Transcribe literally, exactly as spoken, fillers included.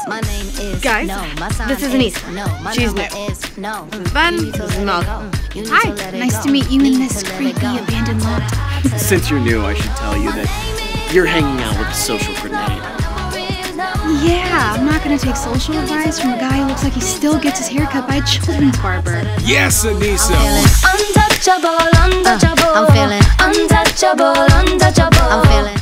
My name is Guys, no. My sign this is Anissa. No. My She's number new. is no. This is Ben. This is Malcolm. Hi, nice to meet you in this creepy abandoned lot. Since you're new, I should tell you that you're hanging out with a social grenade. Yeah, I'm not gonna take social advice from a guy who looks like he still gets his hair cut by a children's barber. Yes, Anissa! Untouchable, untouchable. I'm feeling untouchable, untouchable. I'm